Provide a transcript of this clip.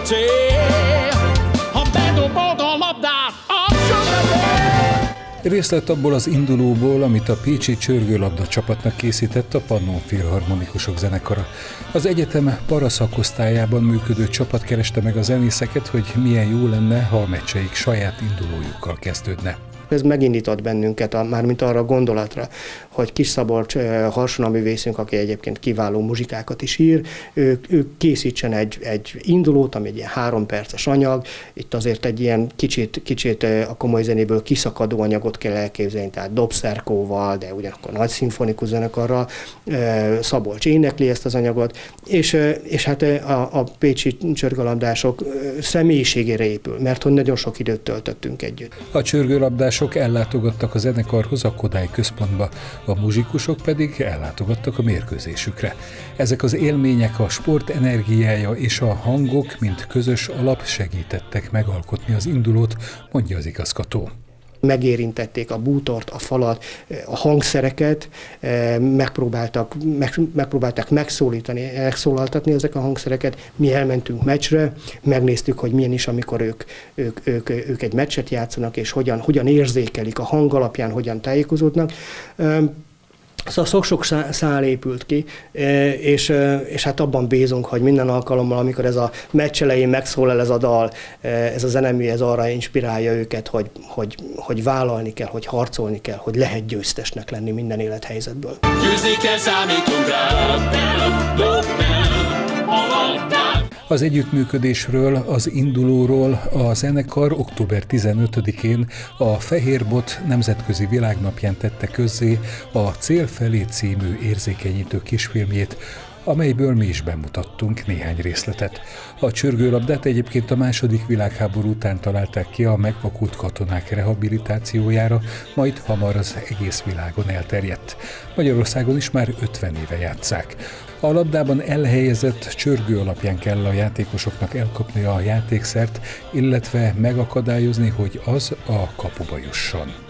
ha bedobod a labdát a sötétbe. Részlet abból az indulóból, amit a pécsi csörgőlabda csapatnak készített a Pannon Filharmonikusok zenekara. Az egyetem paraszakosztályában működő csapat kereste meg a zenészeket, hogy milyen jó lenne, ha a meccseik saját indulójukkal kezdődne. Ez megindított bennünket mármint arra a gondolatra, hogy Kis Szabolcs harsonaművészünk, aki egyébként kiváló muzsikákat is ír, ő készítsen egy indulót, ami egy ilyen 3 perces anyag. Itt azért egy ilyen kicsit a komoly zenéből kiszakadó anyagot kell elképzelni, tehát dobszerkóval, de ugyanakkor nagy szimfonikus zenekarral. Szabolcs énekli ezt az anyagot, és hát a pécsi csörgőlabdások személyiségére épül, mert hogy nagyon sok időt töltöttünk együtt. A csörgőlabdások ellátogattak a zenekarhoz a Kodály központba, a muzsikusok pedig ellátogattak a mérkőzésükre. Ezek az élmények, a sport energiája és a hangok, mint közös alap segítettek megalkotni az indulót, mondja az igazgató. Megérintették a bútort, a falat, a hangszereket, megpróbálták megszólaltatni ezek a hangszereket. Mi elmentünk meccsre, megnéztük, hogy milyen is, amikor ők egy meccset játszanak, és hogyan érzékelik a hang alapján, hogyan tájékozódnak. Szóval sok szál épült ki, és hát abban bízunk, hogy minden alkalommal, amikor ez a meccs elején megszólal ez a dal, ez a zenemű, ez arra inspirálja őket, hogy vállalni kell, hogy harcolni kell, hogy lehet győztesnek lenni minden élethelyzetből. Győzni kell, számítunk rá, Az együttműködésről, az indulóról a zenekar október 15-én a Fehérbot nemzetközi világnapján tette közzé a Cél felé című érzékenyítő kisfilmjét, amelyből mi is bemutattunk néhány részletet. A csörgőlabdát egyébként a II. Világháború után találták ki a megvakult katonák rehabilitációjára, majd hamar az egész világon elterjedt. Magyarországon is már 50 éve játsszák. A labdában elhelyezett csörgő alapján kell a játékosoknak elkapni a játékszert, illetve megakadályozni, hogy az a kapuba jusson.